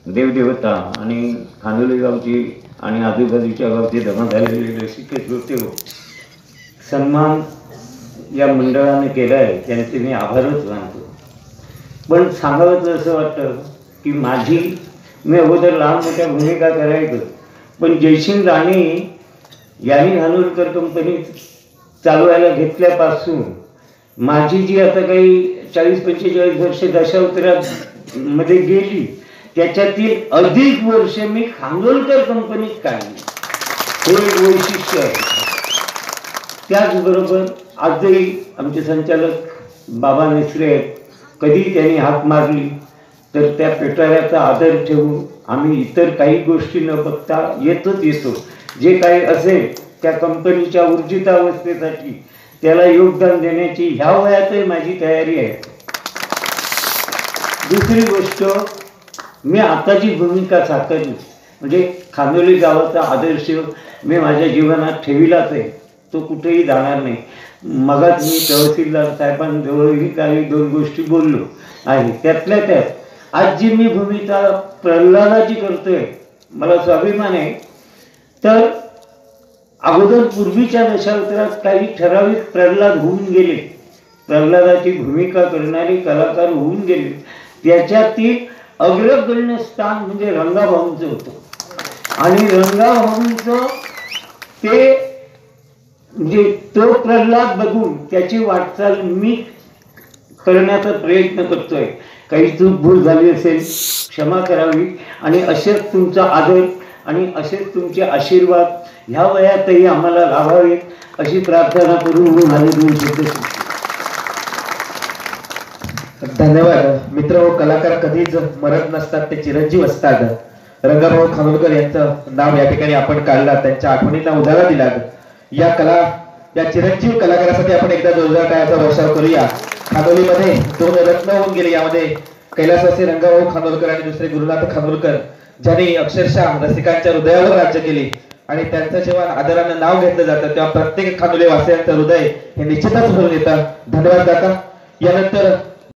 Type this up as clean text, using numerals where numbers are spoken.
देवदेवता आणि खानोली गावची आणि आजूबाजूच्या गावचे जमा झालेले रसिक श्रोते सन्मान या मंडळाने केला आहे, त्यांचे मी आभारच मानतो. पण सांगावंच असं वाटतं की मी अगोदर लहान मोठ्या भूमिका करायचं, पण जयसिंग राणे यांनी खानोलकर कंपनी चालवायला घेतल्यापासून माझी जी आता काही 40-45 वर्षे दशावतारामध्ये गेली, त्याच्यातील अधिक वर्ष मी खानोलकर कंपनीत काढली. हे एक वैशिष्ट्य आहे. त्याचबरोबर आजही आमचे संचालक बाबा नेसरे आहेत. कधी त्यांनी हाक मारली तर त्या पेटाऱ्याचा आदर ठेवून आम्ही इतर काही गोष्टी न बघता येतो. जे काही असेल त्या कंपनीच्या ऊर्जितावस्थेसाठी त्याला योगदान देण्याची ह्या वयातही माझी तयारी आहे. दुसरी गोष्ट, मी आता जी भूमिका साकारली म्हणजे खानोली गावाचा आदर्श मी माझ्या जीवनात ठेविलाच आहे, तो कुठेही जाणार नाही. मगाच मी तहसीलदार साहेबांजवळही काही 2 गोष्टी बोललो आहे. त्यातल्या त्यात आज जी मी भूमिका प्रल्हादाची करतोय, मला स्वाभिमान आहे. तर अगोदर पूर्वीच्या दशावतारात काही ठराविक प्रल्हाद होऊन गेले, प्रल्हादाची भूमिका करणारे कलाकार होऊन गेले. त्याच्यातील अग्रगण्य स्थान म्हणजे रंगाभाऊंचं होतं आणि रंगाभाऊंचं ते म्हणजे तो प्रल्हाद बघून त्याची वाटचाल मी करण्याचा प्रयत्न करतोय. काही चूक भूल झाली असेल क्षमा करावी आणि असेच तुमचा आदर आणि असेच तुमचे आशीर्वाद ह्या वयातही आम्हाला लाभावेत अशी प्रार्थना करून मी माझे 2 शब्द सुटतो. धन्यवाद मित्र. कलाकार कधीच मरत नसतात, ते चिरंजीव असतात. रंगाभाऊ खानोलकर यांचं नाव या ठिकाणी आपण काढला, त्यांच्या आठवणींना उजाळा दिला. या चिरंजीव कलाकारासाठी आपण एकदा जोरदार टाळ्याचा वर्षाव करूया. खानोलीमध्ये 2 रत्न होऊन गेले, यामध्ये कैलासवासी रंगाभाऊ खानोलकर आणि दुसरे गुरुनाथ खानोलकर, ज्यांनी अक्षरशः रसिकांच्या हृदयावर राज्य केले. आणि त्यांचं जेव्हा आदरानं नाव घेतलं जातं तेव्हा प्रत्येक खानोली वासियांचं हृदय हे निश्चितच भरून येतं. धन्यवाद काका. यानंतर